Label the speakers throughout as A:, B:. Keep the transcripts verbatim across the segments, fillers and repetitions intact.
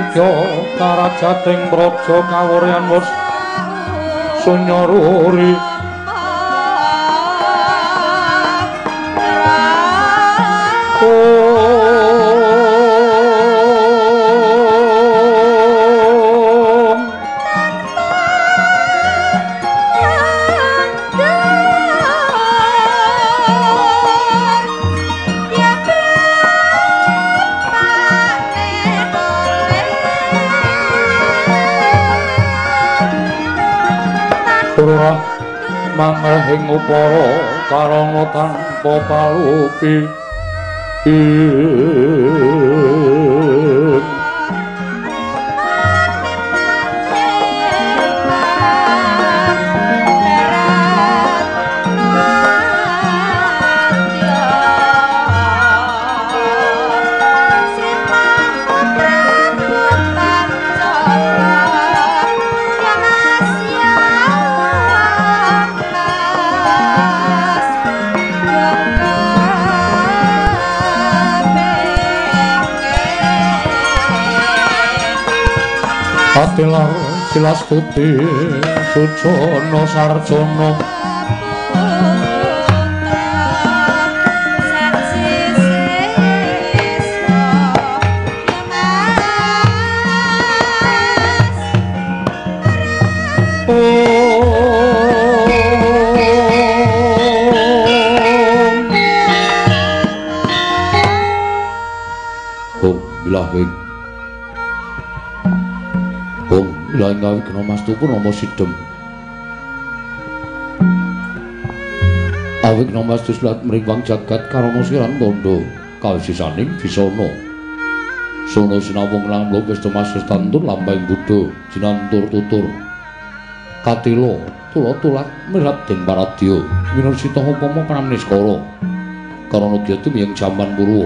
A: Mangkya karajating praja kawuryan wus sunyaruri mangahing upara karana tanpa palupi Atilar Silastuti Sucono Sarjono Oh, bilah wing Lah gawe kena Mas Tuku nama sidem. Awik kena Mas Tuslat mriwang jagat karana siran tondo kawisisaning bisana. Sono sinawung lamlo wis temas stantun lambang Buddha jinantur tutur. Katila tula tulat mirat ding paradya winasita upama pramniskara. Karana dia tumiyang jaman Purwa.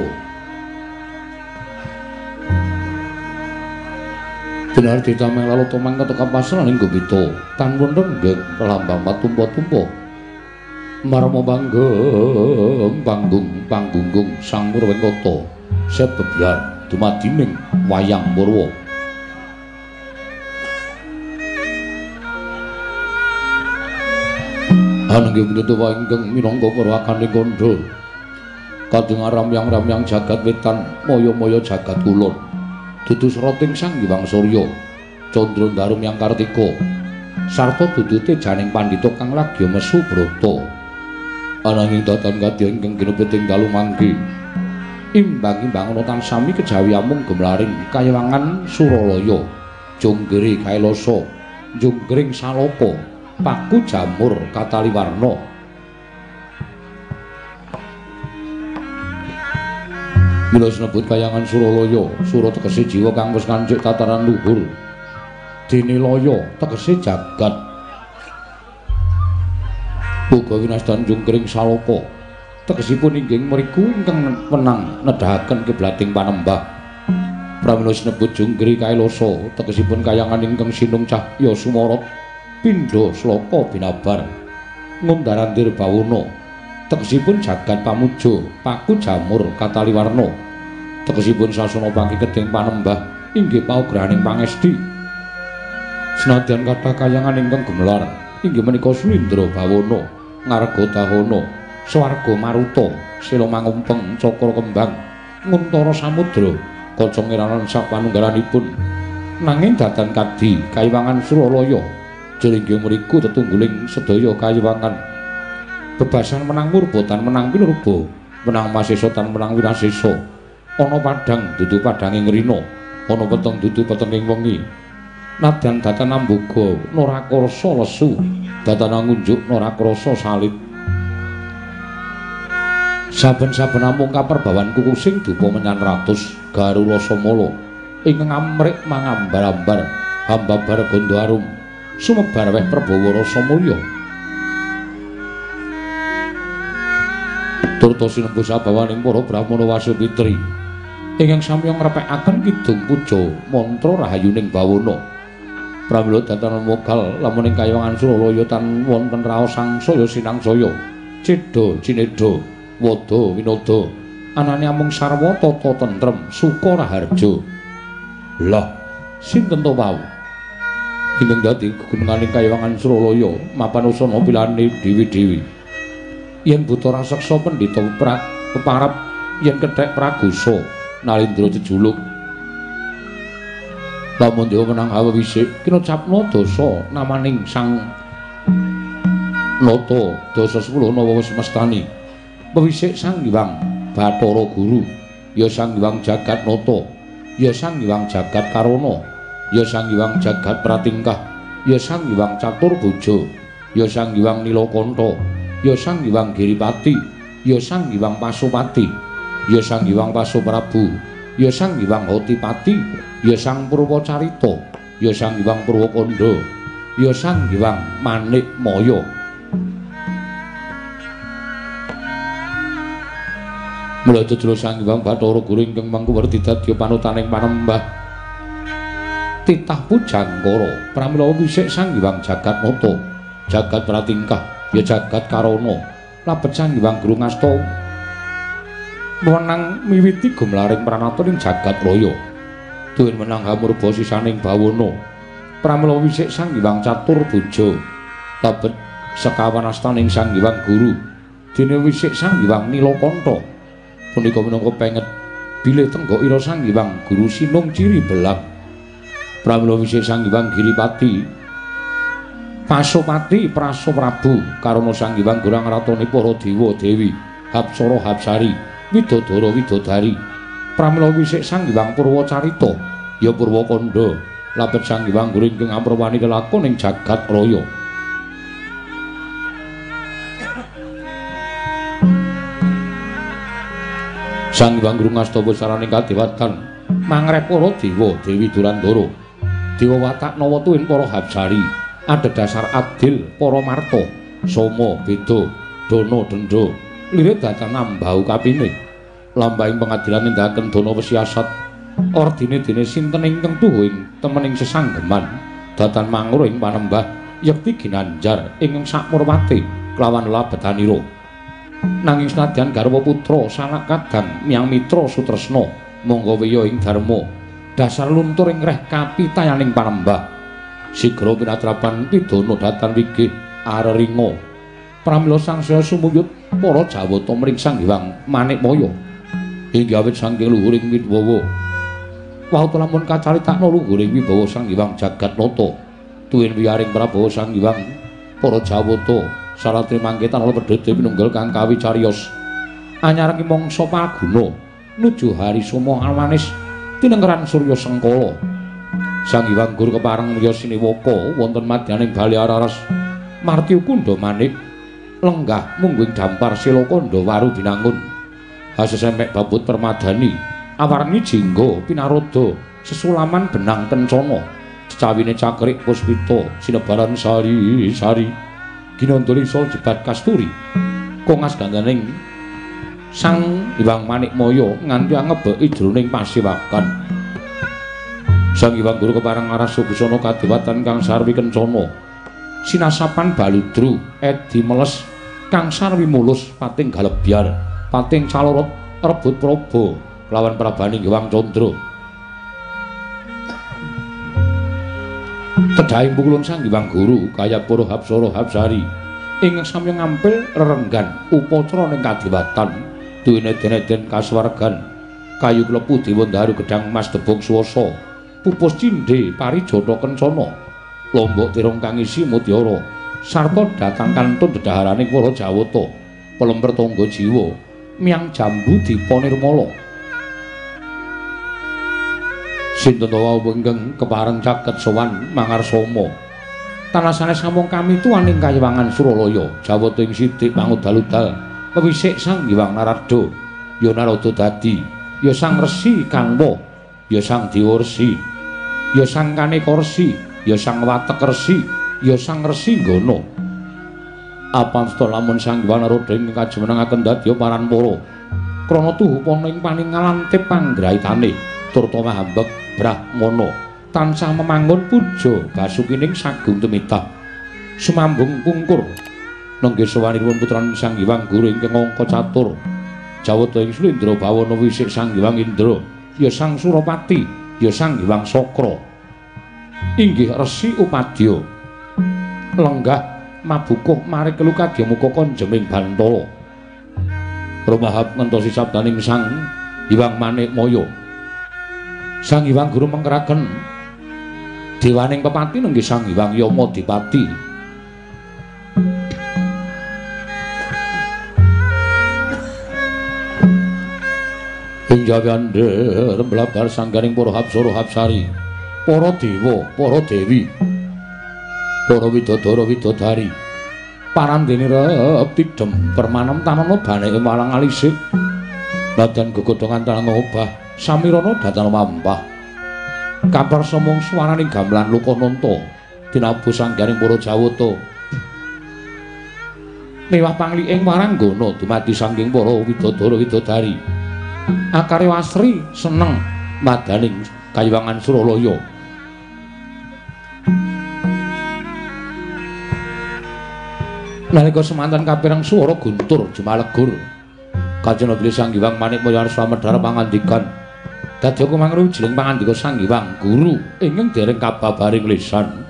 A: Benar ditameng lalu tomang ketika pasrah ning Gobito tanpun renggeng lambang matumpa-tumpa marma banggeng panggung panggunggung sang Purwengkata sebebyar dumadi ning wayang Purwa ananging pinituwa ingkang minangka purwakane kandha kadung ramyang-ramyang jagat wetan maya-maya jagat kulon dudu srating Sang Hyang Surya Candra Darum Yang Kartika sarta dudute janing pandhita kang lagi mesu brata ananging datan kadya ingkang ginepeting dalu mangke imbang-imbang ana tansami kejawi amung gemlaring kayawangan Suralaya Jonggere Kailasa Jonggring Saloka Paku Jamur Kataliwarna Mila sinebut kayangan Suralaya, Sura tegese jiwa kang wis kancik tataran luhur. Dene laya tegese jagat. Uga winastan Jungkring Saloka. Tegesipun inggih mriku ingkang menang nedahaken kiblating panembah. Pramila sinebut Junggri Kailasa, tegesipun kayangan ingkang sinung cahya sumorot pindha sloka binabar. Ngundarandir bawana. Tegesipun jagat pamuja, Paku Jamur Kataliwarna. Tegesipun sasana pangki keding panembah inggih paugrahaning pangesti. Senadyan kathah kayangan ingkang gemelar inggih menika Slindra Bawana, Ngarga Dahana, Swarga Maruta, Sila Mangumpeng, Cakra Kembang, Nguntara Samudra, Kaca Ngiranan sapanunggalanipun. Nanging datan kadi kayiwangan Suralaya, jeringgih mriku tetungguling sedaya kayiwangan. Bebasan menang murba tan menang pinurba, menang masesa tan menang winasesa. Ana padhang dudu padhanging rina, ana weteng dudu wetenging wengi. Nadyan datan amboga narakrasa lesu, datan ngunjuk narakrasa salit. Saben-saben amung kaperbawan kukusing dupa menyang ratus garu rasa mala ingkang amrik mangambar-ambar hambabar gandha arum sumebar weh Prabawa rasa mulya. Turta sinembus sabawaning para brahmana Wasupitri ingkang samya ngrepekaken kidung puja mantra rahayuning bawana. Pramila datan mogal lamun ing kayangan Suralaya tan wonten raos sangsaya sinangsaya, cedha cinedha, wada winada, anane amung sarwa tata tentrem, suka raharja. Lah, Sinten to wau? Ingkang dadi gegununganing Kayangan Suralaya mapan usana pilane dewi-dewi. Yen buta raseksa pendhita pra peparap yen kethek pragusa Nalindra jejuluk. Lamun dewa menang hawa wisik kina capna dosa namaning sang Nata dosa sepuluh nawa wis mestani. Pewisik Sang Hyang Bathara Guru, ya Sang Hyang Jagat Nata, ya Sang Hyang Jagat Karana, ya Sang Hyang Jagat Pratingkah, ya Sang Hyang Caturboja, ya Sang Hyang Nilakanta, ya Sang Hyang Giripati, ya Sang Hyang Pasupati, ya Sang Hyang Pasuprabu, ya Sang Hyang Hotipati, ya Sang Purwacarita, ya Sang Hyang Purwakanda, ya Sang Hyang Manikmaya. Mula jejuluk Sang Hyang Bathara Guru ingkang mangku werdi dadya panutaning Panembah titah pujangkara pramila wisik Sang Hyang Jagat Nata, Jagat Pratingkah, ya Jagat Karana, labet Sang Hyang Guru Ngasta menang miwiti gumlaring pranata ing jagat raya. Duwin menang hamurba sisaning bawana pramila wisik Sang Hyang Caturboja, labet sekawan astaning Sang Hyang Guru dene wisik Sang Hyang Nilakanta. Punika minangka penget bilih tenggokira Sang Hyang Guru sinung ciri belang. Pramila wisik Sang Hyang Giripati, Pasupati Prasuprabu karana Sang Hyang Guru ngratoni para dewa dewi, Hapsara Hapsari, Widodara Widodari. Pramila wisik Sang Hyang Purwacarita, ya Purwakanda, labet Sang Hyang Guru ingkang amprewani kelakon ing jagat raya. Sang Hyang Guru ngasta saraning kadewatan mangrep para dewa dewi Durandara, dewa watak nawa tuwin para Hapsari, adhedhasar adil para marta, soma beda, dana denda, lirik datan ambau kapine, lambahing pengadilan nindakaken dana wesiasat, ordine dene sinten ingkang tuwuhing temening sesanggeman, datan mangur ing Panembah yekti ginanjar ingkang sakmurwate kelawan labetanira. Nanging senadyan garwa putra sanak kadang miyang mitra sutresna monggo wiya ing dharma dasar luntur ing reh kapitayaning Panembah sigra pinatrapan pidana datan wigih areringa pramila sangsaya sumuyut para Jawata mring Sang Hyang Manikmaya hingga awit saking luhuring wibawa wau lamun kacaritakna luhuring wibawa Sang Hyang Jagat Nata tuwin wiyaring Prabawa Sang Hyang para Jawata saratri mangketan ala pedhete pinunggal kang kawicariyos anyareng mangsa paguna nuju hari soma almanis tinenggeran Surya Sengkala. Sang Hyang Guru kepareng miya siniwaka wonten madyaning bali araras marti kundha manik lenggah mungguing dampar silakanda waru binangun hasesempek babut permadani awarni jingga pinaroda sesulaman benang kencana cecawine cakrik puspita sinebaran sari-sari ginandari sol jebat kasturi kongas gandaning Sang Hyang Manikmaya nganti ngebeki jroning pasiwakan. Sang Hyang Guru kepareng aras busana kadewatan kang sarwi kencana sinasapan baludru edi meles kang sarwi mulus pating galebyar pating calorot rebut praba lawan prabaning Hyang Candra. Tedhahing pukulun Sang Hyang Guru kaya para Hapsara Hapsari ingkang sami ngampil rerenggan upacara ning kadewatan duwene den-den kasuwargan kayu klepu dewa ndaru gedhang mas debong swasa pupus cindhe parijata kencana lombok tirung kang isi mutiara sarta datang kantun dedaharaning para Jawata pelemper tangga jiwa miyang jambu dipa nirmala. Sinten wae ingkang kepareng caket sowan mangarsama tanasane sampun kami tuwaning Kayangan Suralaya Jawata ing sithik pangudal-udal pewisik Sang Hyang Narada ya Narada dadi ya Sang Resi Kangwa ya Sang Dewa Resi ya Sang Kaneka Resi ya Sang Watek Resi ya Sang Resi Gana. Apamsta lamun Sang Hyang Narada ing kajumenengaken dadi paranpara krana tuhupana ing paningalan tip panggrahitane turta mahambek Brahmana tansah memangun puja basukining sagung tumitah sumambung pungkur nenggih sawanipun putraning Sang Hyang Guru ingkang angka catur Jawata ing Slendra bawana wisik Sang Hyang Indra ya Sang Surapati ya Sang Hyang Sakra inggih Resi Upadya lenggah mabukuh mari kelukadya muka konjeming Bantala rumahap ngentosi sabdaning Sang Hyang Manikmaya. Sang Hyang Guru mengkeraken dewaning pepati nenggih Sang Hyang Yamadipati. Ing jawandher blabar sanggaring para hapsara hapsari, para dewa, para dewi, para widodara widodari, parandene reptidhem permanem tanana baneke malang alisik. Badan gegodhongan tanang obah samirana datan mampah. Kabar somong swaraning gamelan Lokananta tinabu sanggaring para Jawata. Mewah pangliking waranggana dumadi saking para widodara widodari. Akare wasri seneng madaning Kayiwangan Suralaya. Nalika semanten kapireng swara guntur jumalegur Kanjeng Nabi Sang Hyang Manikmaya Sramedhara pangandikan dadi kumangruh jiling pangandika Sang Hyang Guru ingkang dereng kababaring lisan.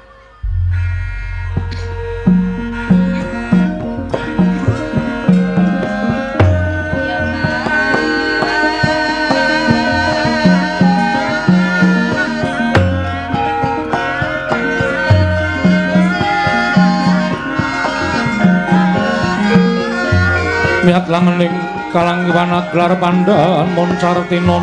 A: Miat langening kalanggiwan gelar pandhan moncartinon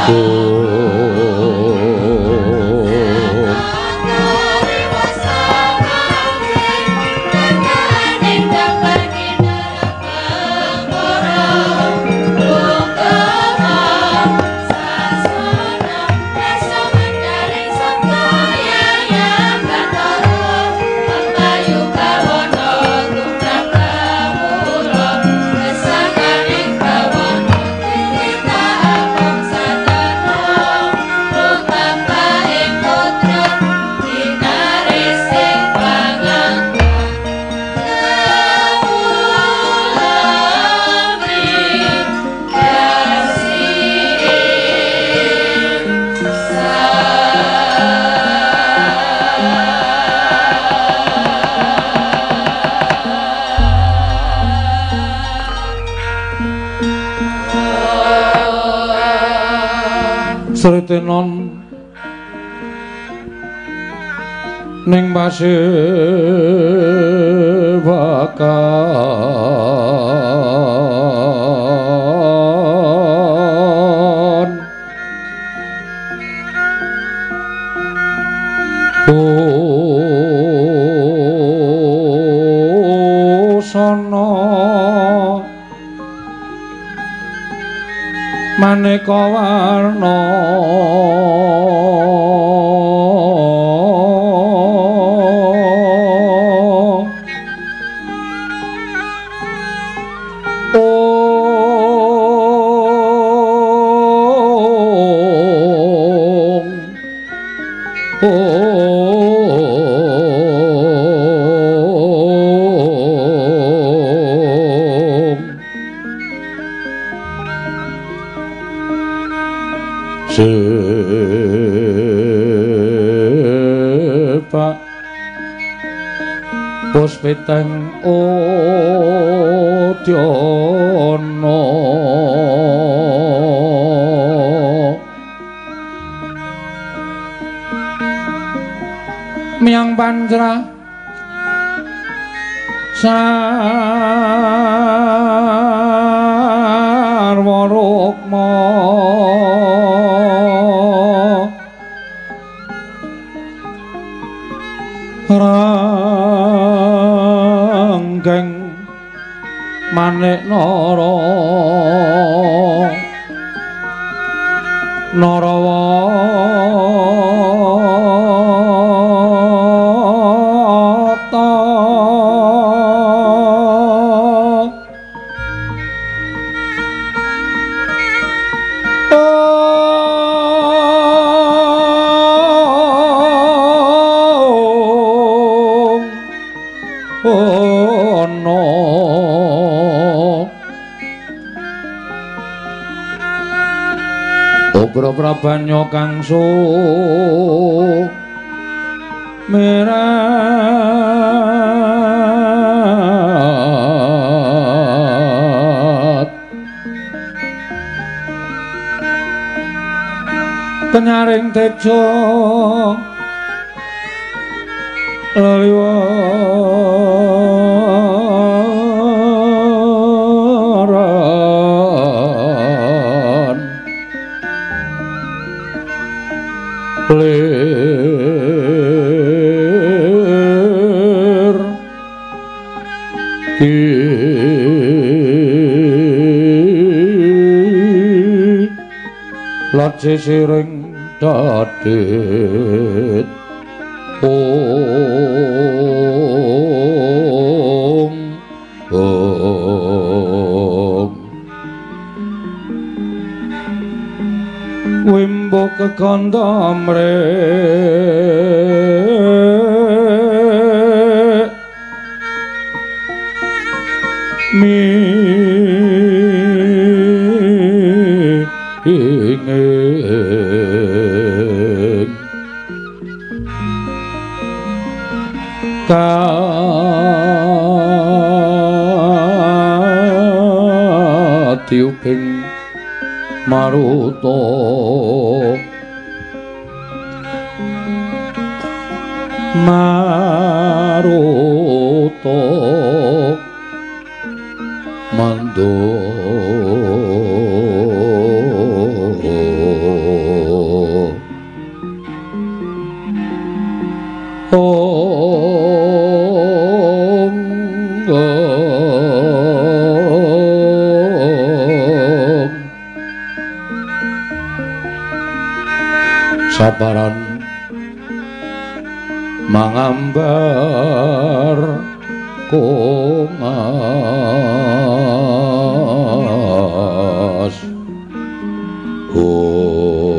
A: Sritenon ning pasewakan busana maneka warna sepak puspiteng Udyana miyang pancrah sarwa rukma ranggeng manik nara narawata Obra banyo kang sumerat penyaring tejo laliwaran lir ki lat sisiring dadit om om wimbo kekandamre mi ingin katiuping maruta maruta mando sabaran mangambar kongas oh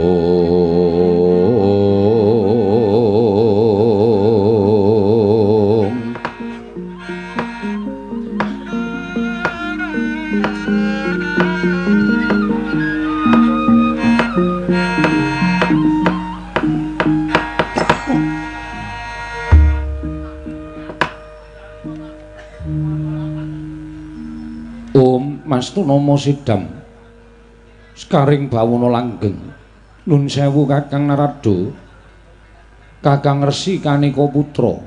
A: Mastu Nomo Sidam Sekaring Bawono Langgeng Nun sewu Kakang Narado Kakang Resi Kaneka Putra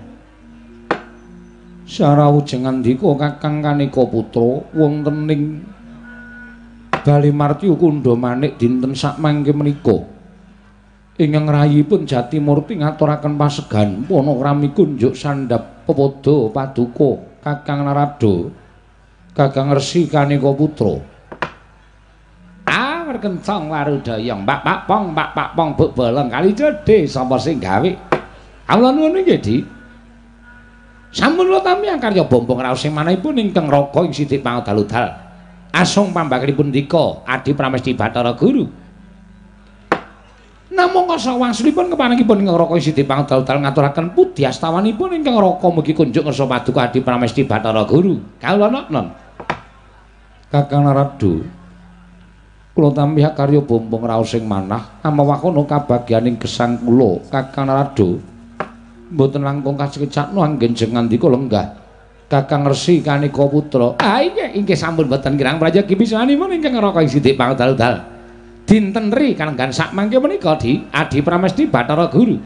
A: Sarawu jengandika Kakang Kaneka Putra wonten ing Bali Martya Kundha Manik dinten sakmangke menika ingkang rayipun Jatimurti ngaturaken pasegan panakrami kunjuk sandhap pepada paduka Kakang Narado Kakang Resi Kaneka Putra. Ah, merkencong warudaya, Mbak Pak Pong, Mbak Pak Pong buk bolong kali cedhe sapa sing gawe. Kula nuwun nggih, Di. Sampun kula tampi karya bombong raos sing manahipun ingkang raga ing Sidik Pangudal-udal. Asung pambakipun dika Adi Pramesti Bathara Guru. Namung kasa wangsulipun kepanengipun ingkang raga ing Sidik Pangudal-udal ngaturaken pudi astawanipun ingkang raga mugi kunjuk ngersa paduka Adi Pramesti Bathara Guru. Kawula non. Kakang Narado kula tampi karya bombong raos sing manah amawakono kabagyaning gesang kula Kakang Narado mboten langkung kacekecakno anggen jengandika lenggah Kakang Resi Kaneka Putra. Ah inggih inggih sampun mboten kirang prayogi pisanipun ingkang raka ing Sidik Pangudal-udal dinten ri kalenggan sakmangke menika Di Adi Pramesti Bathara Guru.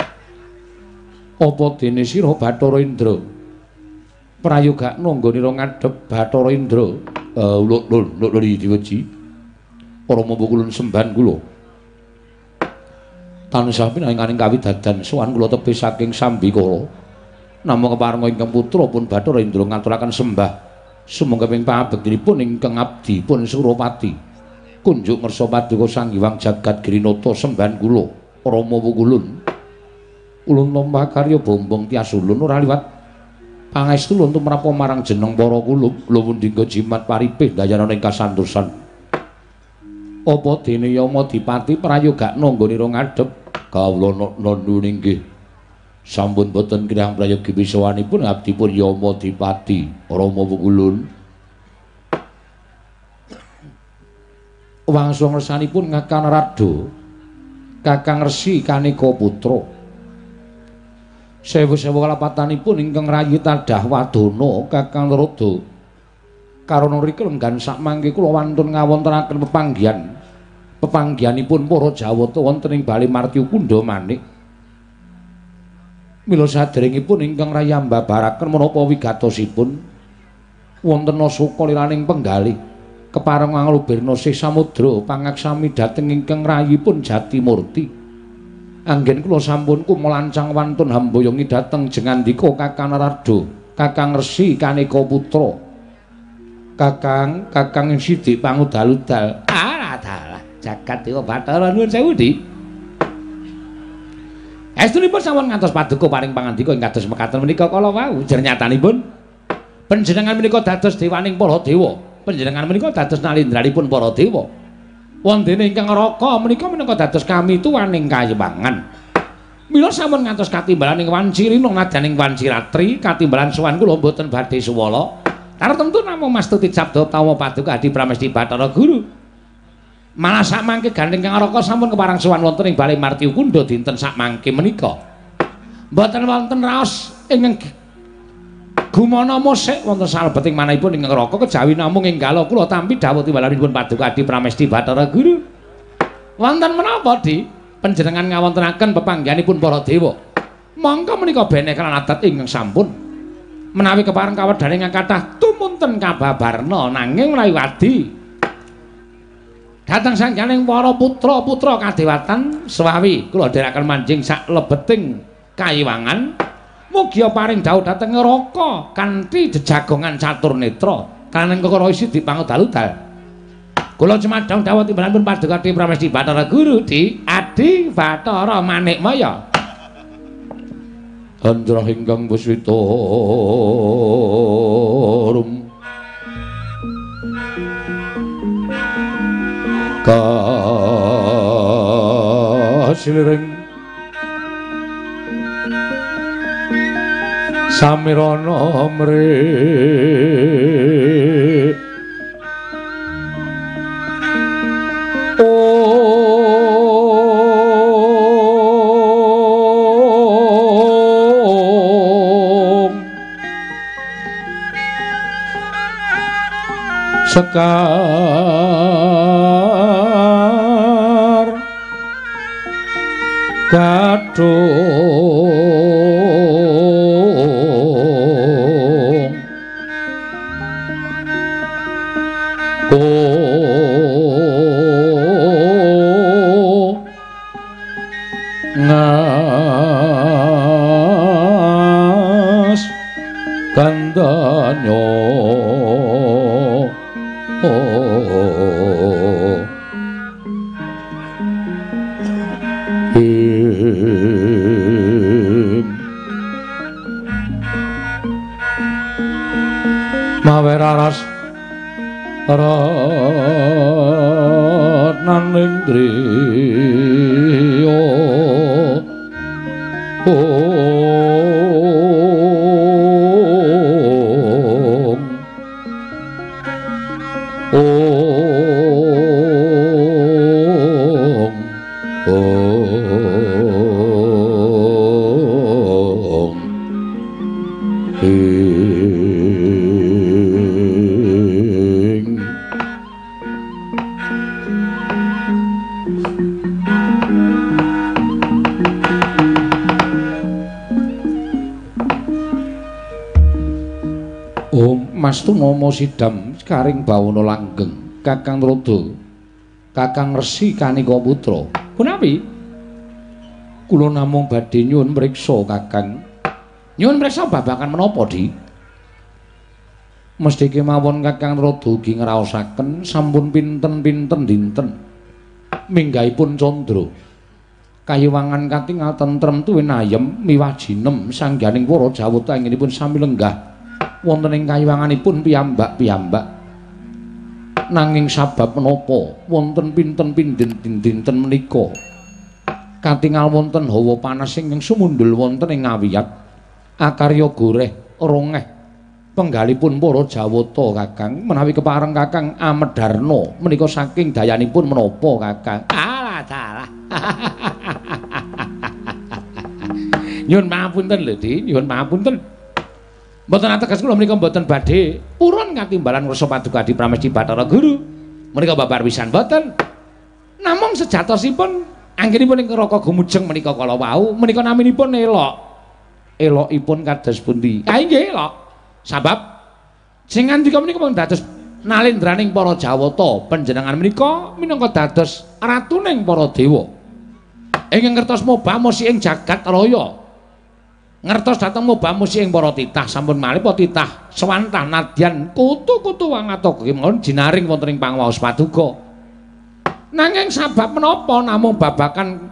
A: Apa dene sira Bathara Indra prayogakno nggonira ngadhep Bathara Indra Uh, lho lho lho diweji para mampu kulun sembahan kula tansah pinanganing kawidadan sowan kula tebih saking Sambikala namung keparenga ingkang putra pun Bathara Indra ngaturaken sembah sumangga ping pangabektinipun ingkang abdi pun Suropati kunjuk ngersa paduka Sang Hyang Jagat Grinata sembahan kula para mampu kulun ulun lomba karya bombong tias ulun ora liwat pangestu luntu menapa marang jeneng para kulup luwun dinggo jimat paripih dayana ing kasantosan. Apa dene Yama Dipati prayogakno nggonira ngadhep kawula nuwun inggih. Sampun boten kirang prayogi bisawanipun abdipun Yama Dipati Rama Wukulun. Wangsa ngersanipun Kakang Narado Kakang Resi Kaneka Putra sewu-sewu kalapatanipun ingkang rayi tadah wadana Kakang Narada karana rika lenggan sakmangke kula wantun ngawontenaken pepanggihan pepanggihanipun para Jawata wonten ing Bali Martya Kundha Manik mila saderengipun ingkang rayi mbabaraken menapa wigatosipun wonten asaka liraning penggalih kepareng nglubirna sih samudra pangaksami dhateng ingkang rayipun Jatimurti. Anggen kula sampun kumelancang wantun hamboyongi dhateng jengandika Kakang Narado Kakang Resi Kaneka Putra Kakang Kakang Sidik Pangudal-udal. Ah dalah jagat dewa Bathara nuwun sewu Di. Estunipun sampun ngantos paduka paring pangandika ing kados mekaten menika kala wau jer nyatanipun panjenengan menika dados dewaning para dewa panjenengan menika dados nalindranipun para dewa wondene ingkang raka menika menika dados kami tuwaning kayewangan. Mila sampun ngantos katimbalan ing Wancirina nadaning Wanciratri katimbalan sowan kula mboten badhe suwala. Tartemtu namung mastuti sabda utawa paduka Adi Pramesti Bathara Guru. Malah sakmangke gandeng kang raka sampun keparang sowan wonten ing Bali Martya Kundha dinten sakmangke menika. Mboten wonten raos ingkang gumana musik wonten salebeting manahipun ingkang raka kejawi namung enggala kula tampi dawuh timbalanipun paduka Adi Pramesti Bathara Guru. Wonten menapa Di panjenengan ngawontenaken pepanggihanipun para dewa? Monggo menika beneh kan adat ingkang sampun menawi kepareng kawedane ingkang kathah tumunten kababarna nanging mlayu-adi dhateng sangjaning para putra-putra kadewatan sewawi kula dherekaken manjing sak lebeting kayiwangan. Mugi paring dawuh dhateng neraka kanthi jejagongan catur netra kaneng kekara Sidik Pangudal-udal. Kula Cemadong dawuh timbalan pun paduka Di Pramesti Bathara Guru Di Adi Bathara Manikmaya. Andra ingkang Puswita rum kasilring samirana mre sekar kadung oh ngas kandanyo oh mawe raras ratnaning driya Mastu Nomo Sidam karing bawana langgeng Kakang Rada Kakang Resi Kanika Putra. Punapi kula namung badhe nyuwun mriksa Kakang. Nyuwun mriksa babagan menapa, Di? Mesti kemawon Kakang Rada ugi ngraosaken sampun pinten-pinten dinten minggahipun candra kayuwangan katingal tentrem tuwin ayem miwah jinem sangganing para Jawata inginipun sami lenggah wonten ing kayuwanganipun piyambak-piyambak. Nanging sabab menapa wonten pinten-pinten dinten menika katingal wonten hawa panas ingkang sumundul wonten ing ngawiyat akarya goreh rongeh penggalipun para Jawata Kakang menawi kepareng Kakang Amedarna menika saking dayanipun menapa Kakang? Alah dalah. Nyuwun pangapunten lho, Di, nyuwun pangapunten. Mboten ateges kula menika mboten badhe purun katimbalan ngrasa paduka Di Pramesti Bathara Guru. Menika babar pisan mboten. Namung sejatosipun anggenipun ing neraka gumujeng menika kala wau menika naminipun elok. Elokipun kados pundi? Ah nggih elok. Sabab sing ngandika menika pun dados nalendraning para Jawata panjenengan menika minangka dados ratuning para dewa. Ingkang ngertos moba musi ing jagat raya. Ngertos dhateng moba musi ing para titah sampun malih para titah swantah nadyan kutu-kutu wangatoga kemawon jinaring wonten ing pangwaos paduka. Nanging sabab menapa namung babakan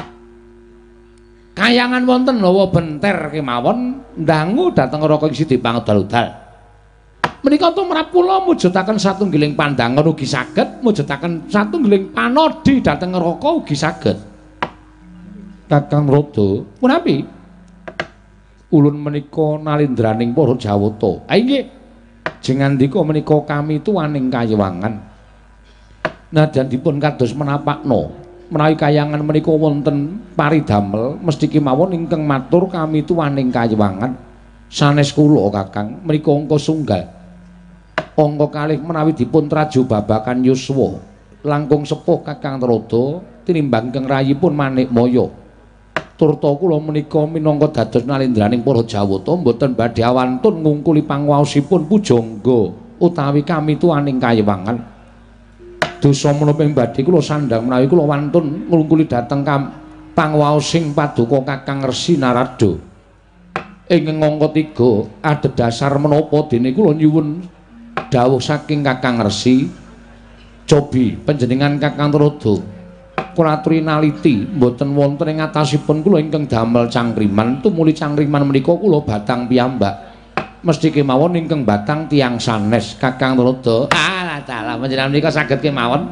A: kayangan wonten hawa benter kemawon ndangu dhateng neraka ing sidi pangudal-udal. Menika tumrap kula mujudaken satunggiling pandangan ugi saged, mujudaken satunggiling panodi dhateng neraka ugi saged. Kakang Rada, punapi? Ulun menika nalendraning para Jawata. Ha inggih. Jengandika menika kami tuwaning kayuwangan. Nadyan dipun kados menapakna menawi kayangan menika wonten paridamel mesti kemawon ingkang matur kami tuwaning kayuwangan. Sanes kula Kakang menika angka sunggal. Angka kalih menawi dipun traju babakan yuswa langkung sepuh Kakang Rada tinimbang keng rayipun Manikmaya. Turta kula menika minangka dados nalendraning para Jawata mboten badhe awantun ngungkuli pangwaosipun pujangga utawi kami tuwaning kayuwangan. Dosa menapa ing badhe kula sandhang menawi kula wantun ngungkuli dhateng pangwaosing paduka Kakang Resi Narada. Ing angka tiga adhedhasar menapa dene kula nyuwun dawuh saking Kakang Resi Cobi panjenengan Kakang Trada kula aturi naliti mboten wonten ing atasipun kula ingkang damel cangkriman tumuli cangkriman menika kula batang piyambak mesti kemawon ingkang batang tiyang sanes Kakang Trada alah dalah panjenengan menika saged kemawon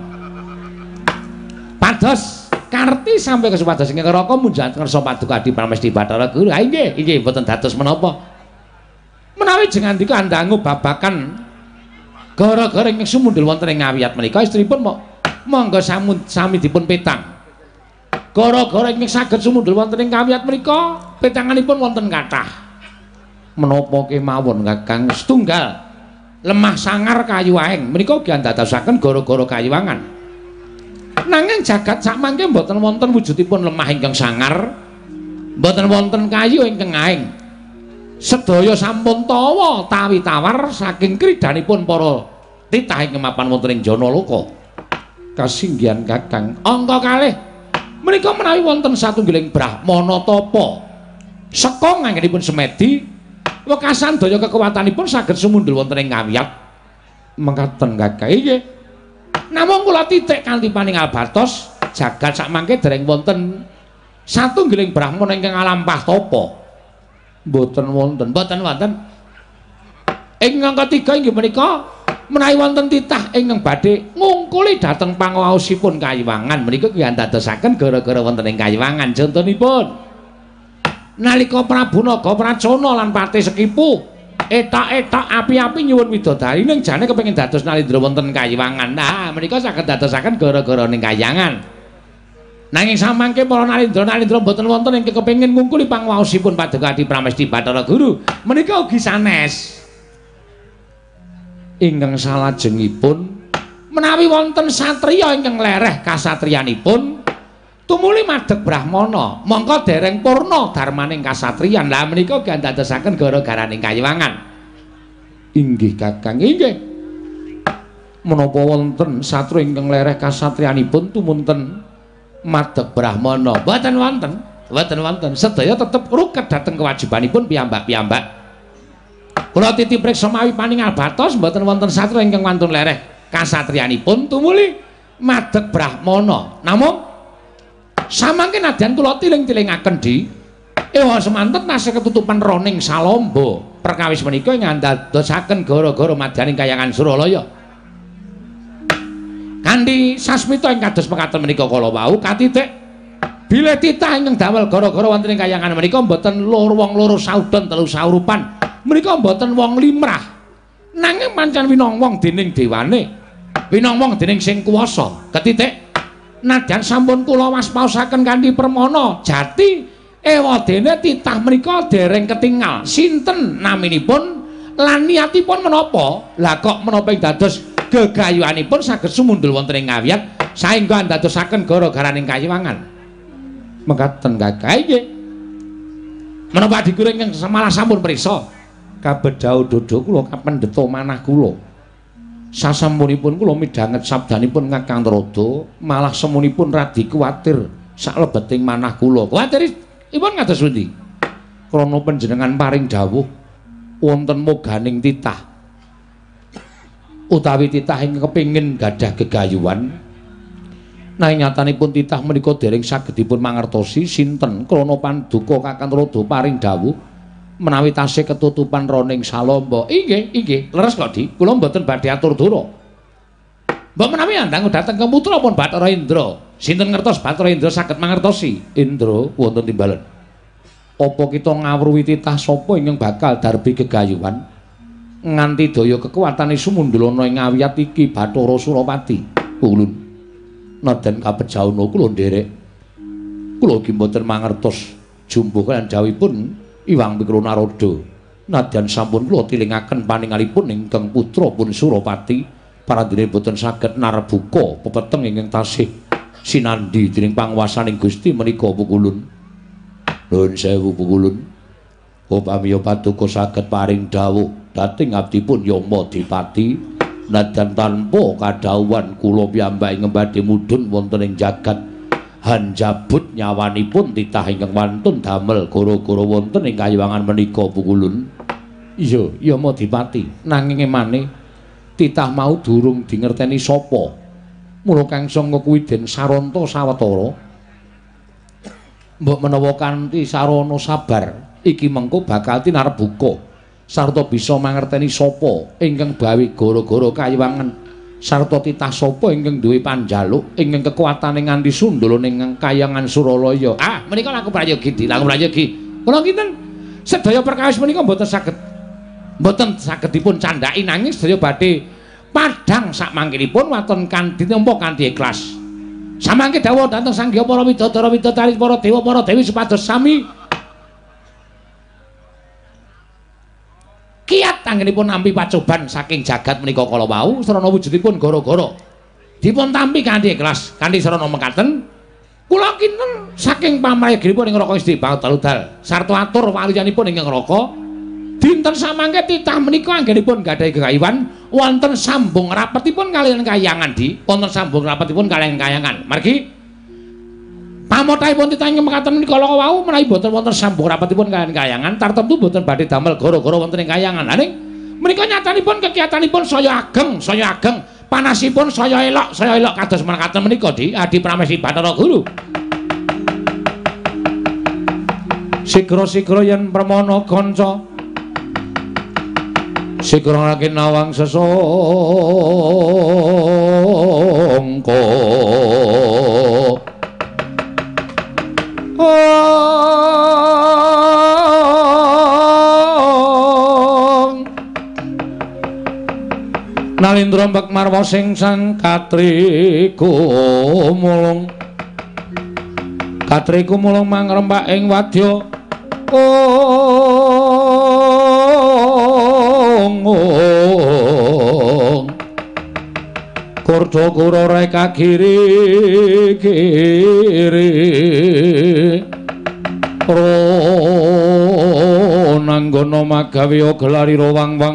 A: pados karti sampai kesupados ingkang raka munjat ngersa paduka Adi Pramesti Bathara Guru ha inggih inggih mboten dados menapa menawi jengandika andangu babakan gara-gara ingkang sumundul wonten ing ngawiyat menika istripun mok monggo sami dipun petang. Gara-gara ingkang saged sumundul wonten ing kawiyat menika, petanganipun wonten kathah. Menapa kemawon Kakang setunggal lemah sangar kayu aeng menika ugi andadosaken gara-gara kayiwangan. Nanging jagat sakmangke mboten wonten wujudipun lemah ingkang sangar, mboten wonten kayu ingkang aeng. Sedaya sampun tawa tawi tawar saking kridanipun para titah ing mapan wonten ing Janaloka. Kasinggihan Kakang angka kalih menika menawi wonten satunggiling brahmana tapa seka nganggenipun semedi wekasan daya kekuwatanipun saged sumundul wonten ing ngawiyat mengkaten Kakang nggih namung kula titik kanthi paningal batos jagat sakmangke dereng wonten satunggiling brahmana ingkang ngalampah tapa mboten wonten mboten wonten ing angka tiga inggih menika menawi wonten titah ingkang badhe ngungkuli dhateng pangaosipun kayiwangan menika ki andadosaken gara-gara wonten ing kayiwangan contonipun nalika Prabu Naga Pracana lan Patih Sekipu etak-etak api-api nyuwun widodari ning jane kepengin dados nalindra wonten kayiwangan nah menika saged dadosaken gara-gara ning kayangan nanging samangke para nalindra-nalindra mboten wonten ingkang kepengin ngungkuli pangaosipun Paduka Adi Pramesti Bathara Guru menika ugi sanes ingkang salajengipun menawi wonten satriya ingkang lereh kasatriyanipun tumuli madheg brahmana mongko dereng purna darmaning kasatriyan lah menika ugi andadosaken gara-garaning kayiwangan inggih Kakang inggih menapa wonten satriya ingkang lereh kasatriyanipun tumunten madheg brahmana mboten wonten mboten wonten sedaya tetep ruket dhateng kewajibanipun piyambak-piyambak kula titih priksa mawi paningal batos mboten wonten satriya ingkang wantun lereh kasatriyanipun tumuli madheg brahmana namung samangke nadyan kula tiling-tilingaken di ewa semanten tasih ketutupan roning salamba perkawis menika ing andadosaken gara-gara madyaning kayangan Suralaya kanthi sasmita ing kados mekaten menika kala wau katitik bilih titah ingkang damel gara-gara wonten ing kayangan menika mboten loro wong loro saudon telu saurupan menika mboten wong limrah nanging pancen winong wong dening dewane winong wong dening sing kuwasa ketitik nadyan sampun kula waspaosaken kanthi permana jati ewadene titah menika dereng ketingal sinten naminipun lan niatipun menapa lah kok menapa ing dados gegayuhanipun saged sumundul wonten ing ngawiyat saengga andadosaken gara-garaning kayiwangan mekaten Kakang nggih menapa dikuring ing malah sampun priksa kabedhau dodo kula kapendheta manah kula sasampunipun kula midhanget sabdanipun Kakang Trada malah semunipun radi kuwatir saklebeting manah kula kuwatiripun kados pundi krana panjenengan paring dawuh wonten moganing titah utawi titah ing kepingin gadah gegayuhan nanging nyatanipun titah menika dereng saged dipun mangertosi sinten krana panduka Kakang Trada paring dawuh menawi tasih ketutupan roning salamba inggih inggih leres kok Di kula mboten badhe atur dura mbok menawi andang dhateng ke putra pun Bathara Indra sinten ngertos Bathara Indra saged mangertosi Indra wonten timbalan apa kita ngawruhi titah sapa ingkang bakal darbi gegayuhan nganti daya kekuwatane sumundul ana ing ngawiyat iki Bathara Surapati ulun naden kapejauna kula nderek kula ugi mboten mangertos jumbuh lan jawipun Iwang Pikro Narada nadyan sampun kula tilingaken paningalipun ingkang putra pun Surapati paradene boten saged narbuka pepeteng ingkang tasih sinandhi dening panguwasaning Gusti menika pukulun nuwun sewu pukulun upami paduka saged paring dawuh dhateng abdipun Yama Dipati nadyan tanpa kadhawuhan kula piyambake ngembadhe mudhun wonten ing jagat hanjabut nyawanipun titah ingkang wantun damel gara-gara wonten ing kayiwangan menika pukulun iya Yama Dipati nanging emane titah mau durung dingerteni sapa Mula kang sanga kuwi Den Saranta sawetara. Mbok menawa kanthi sarana sabar iki mengko bakal tinarep buka sarta bisa mangerteni sapa ingkang bawi gara-gara kayiwangan sarta titah sapa ingkang duwe panjaluk ingkang kekuatane nganti sundul ning Kahyangan Suralaya. Ah, menika laku prayogi, laku prayogi. Kula kinten sedaya perkawis menika mboten saged mboten saged dipun candhaki nanging sedaya badhe padhang sak mangkinipun waton kanthi nampa kanthi ikhlas. Samangke dawuh dhateng Sangya para widodara widodari para dewa para dewi supados sami kiat anggenipun nampi pacoban saking jagat menika kala wau sarana wujudipun gara-gara dipun tampi kanthi ikhlas kanthi sarana mekaten kula kinten saking pamrayoginipun ing Raka Istri Bangtaludal sarta atur waliyanipun ing Raka dinten samangke titah menika anggenipun gadhahi gegayuhan wonten sambung rapetipun kaliyan Kahyangan di wonten sambung rapetipun kaliyan Kahyangan margi pamothaipun titah ing mekaten menika kala wau menawi boten wonten sambung rapetipun kaliyan Kahyangan tartemtu boten badhe damel gara-gara wonten ing Kahyangan lha ning menika nyatanipun kegiatanipun saya ageng saya ageng panasipun saya elok saya elok kados mekaten menika di Adi Pramesti Bathara Guru sigra-sigra yen permana kanca Sikra rakin nawang sesongko Nalindra mbek marwa sing sang katriku mulung katriku mulung mangrembak ing wadya Kurda kura reka giri giri Ronanggono magawiya gelari rawang wang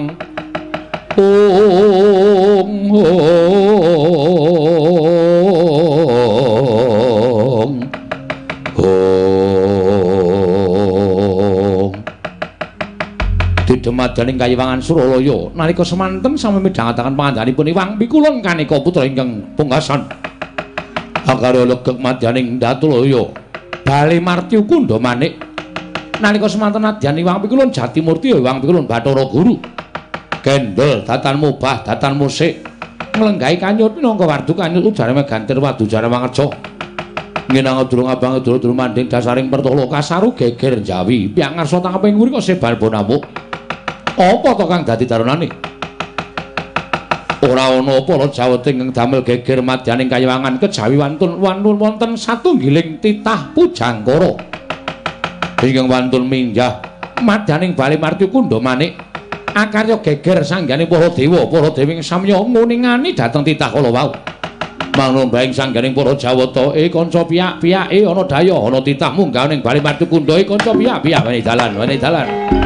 A: ong ong Didemadaning Kahyangan Suralaya nalika semanten sami midhangetaken pangandhanipun Iwang Pikulun Kanika putra ingkang pungkasan akarya legek madyaning Datulaya bali marti kundha manik nalika semanten nadyan Iwang Pikulun Jatimurti Iwang Pikulun Bathara Guru gendel datan mubah datan musik nglenggahi kanyut minangka wardu kanyut ujare megantir wadu jare mangerja nginang durung abang durung durung manding dasaring pertolo kasaru geger jawi piyang ngarsa tangeping nguri kok sebal bonamuk apa to kang dadi darunane ora ana apa lo jaweting kang damel geger madyaning Kahyangan kejawi wantun wantun wonten satunggiling titah pujangkara ingkang wantun minjah madyaning Bali Marti Kundha Manik akarya geger sanggane para dewa para dewi samya nguningani dhateng titah kala wau manumba ing sangganing para Jawata e kanca piyak-piyake ana daya ana titah munggah ning Bali Marti Kundha e kanca piyak-piyak wene dalan wene dalan